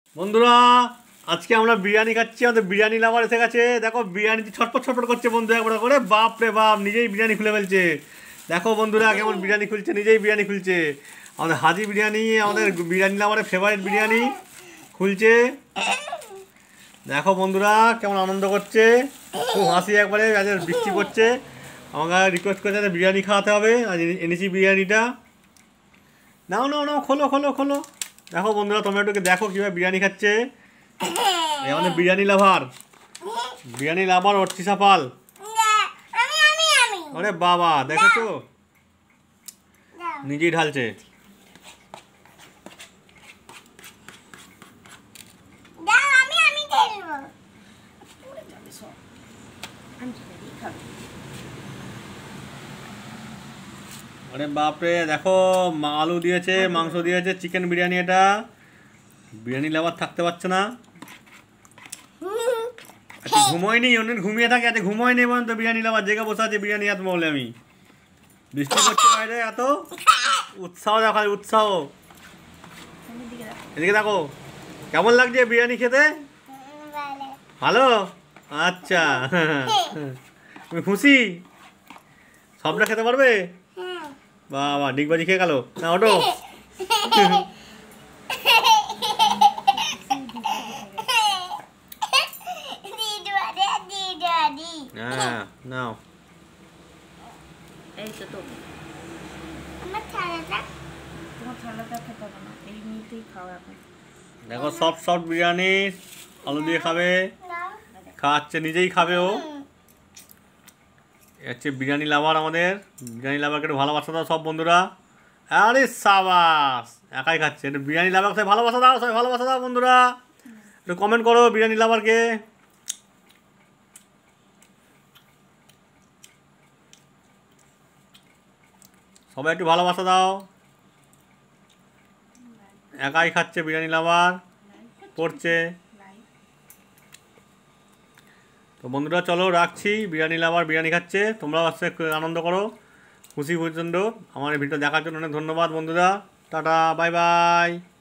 বন্ধুরা আজকে আমরা বিরিয়ানি খাচ্ছি। আমাদের বিরিয়ানি লাভার এসে গেছে। দেখো বিরিয়ানি ছটপট ছটপট করছে বন্ধু, একবার করে বাপ রে বাপ, নিজেই বিরিয়ানি খুলে ফেলছে। দেখো বন্ধুরা কেমন বিরিয়ানি খুলছে, নিজেই বিরিয়ানি খুলছে। আমাদের হাজি বিরিয়ানি, আমাদের বিরিয়ানি লাভারের ফেভারিট বিরিয়ানি খুলছে। দেখো বন্ধুরা কেমন আনন্দ করছে, খুব হাসি একবারে। আজ বৃষ্টি পড়ছে, আমাকে রিকোয়েস্ট করছে যে বিরিয়ানি খাওয়াতে হবে, আজ এনেছি বিরিয়ানিটা। নাও নাও নাও, খোলো খোলো খোলো। দেখো বন্ধুরা তোমরা একটু দেখো কীভাবে বিরিয়ানি খাচ্ছে। আমাদের বিরিয়ানি লাভার অর্চিশা পাল। আরে বাবা দেখেছো, নিজেই ঢালছে। আরে বাপরে দেখো, আলু দিয়েছে, মাংস দিয়েছে, চিকেন বিরিয়ানি। এটা বিরিয়ানি লাভার থাকতে পারছে না। আচ্ছা ঘুমোয়নি, অন্যদিন ঘুমিয়ে থাকে, আজকে ঘুমোয়নি বলুন তো বিরিয়ানি লাভার, জেগে বসে আছে বিরিয়ানি এত বলে। আমি বৃষ্টি করছে বাইরে, এত উৎসাহ দেখো, উৎসাহ। এদিকে দেখো কেমন লাগছে বিরিয়ানি খেতে, ভালো? আচ্ছা তুমি খুশি? সবটা খেতে পারবে? বাবা ডিগবাজি খেয়ে গেল না, ওটো। হ্যাঁ নাও। এই তো তো আমার থালাটা, তোমার থালাটা খেতে হবে না, এই নিতেই খাও এখন। দেখো সফট সফট বিরিয়ানি, আলু দিয়ে খাবে, খাচ্ছে নিজেই খাবে ও। হচ্ছে বিরিয়ানি লাভার। আমাদের বিরিয়ানি লাভারকে একটু ভালোবাসা দাও সব বন্ধুরা। আরে সাবাস, একাই খাচ্ছে। একটু বিরিয়ানি লাভারকে সবাই ভালোবাসা দাও, সবাই ভালোবাসা দাও বন্ধুরা। একটু কমেন্ট করো বিরিয়ানি লাভারকে। সবাই একটু ভালোবাসা দাও। একাই খাচ্ছে বিরিয়ানি লাভার, পড়ছে। তো বন্ধুরা চলো রাখছি, বিরিয়ানি লাভার বিরিয়ানি খাচ্ছে, তোমরাও আসছে আনন্দ করো, খুশি পর্যন্ত। আমার এই ভিডিও দেখার জন্য অনেক ধন্যবাদ বন্ধুরা। Tata, bye by.